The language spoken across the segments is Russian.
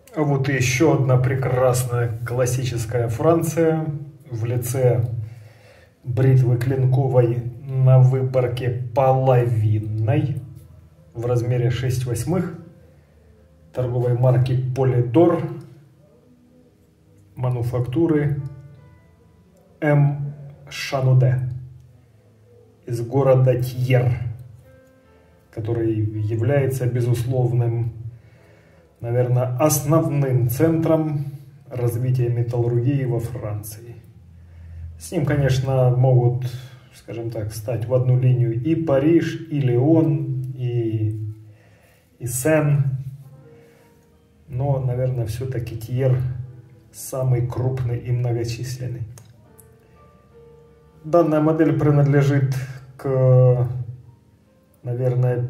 А вот еще одна прекрасная классическая Франция в лице бритвы клинковой на выборке половинной в размере 6/8 торговой марки Polydor мануфактуры М. Шануде из города Тьер, который является безусловным, наверное, основным центром развития металлургии во Франции. С ним, конечно, могут, скажем так, стать в одну линию и Париж, и Лион, и Сен. Но, наверное, все-таки Тьер самый крупный и многочисленный. Данная модель принадлежит к, наверное,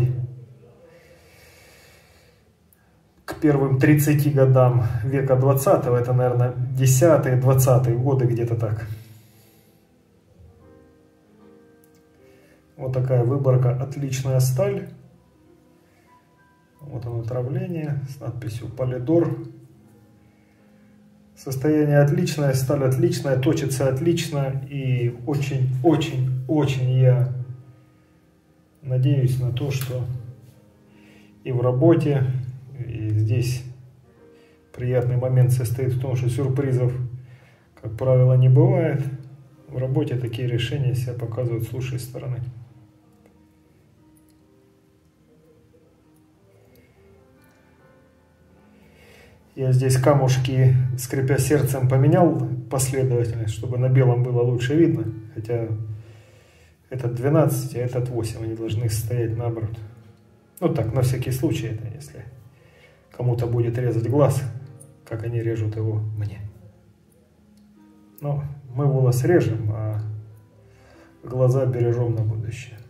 первым 30 годам века 20-го. Это, наверное, 10-е, 20-е годы, где-то так. Вот такая выборка, отличная сталь. Вот оно травление с надписью Polydor. Состояние отличное, сталь отличная, точится отлично. И очень я надеюсь на то, что и в работе, и здесь приятный момент состоит в том, что сюрпризов, как правило, не бывает. В работе такие решения себя показывают с лучшей стороны. Я здесь камушки, скрипя сердцем, поменял последовательность, чтобы на белом было лучше видно. Хотя этот 12, а этот 8, они должны стоять наоборот. Ну так, на всякий случай, это если кому-то будет резать глаз, как они режут его мне. Но мы волос режем, а глаза бережем на будущее.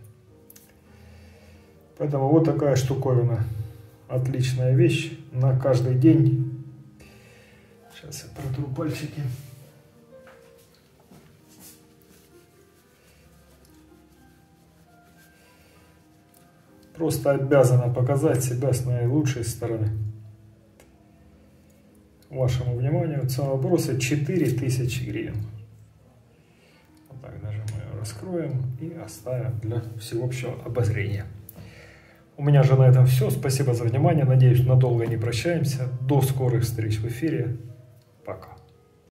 Поэтому вот такая штуковина. Отличная вещь на каждый день. Сейчас я протру пальчики. Просто обязана показать себя с наилучшей стороны. Вашему вниманию цена вопроса 4000 гривен. Вот так даже мы ее раскроем и оставим для всеобщего обозрения. У меня же на этом все. Спасибо за внимание. Надеюсь, надолго не прощаемся. До скорых встреч в эфире. Пока.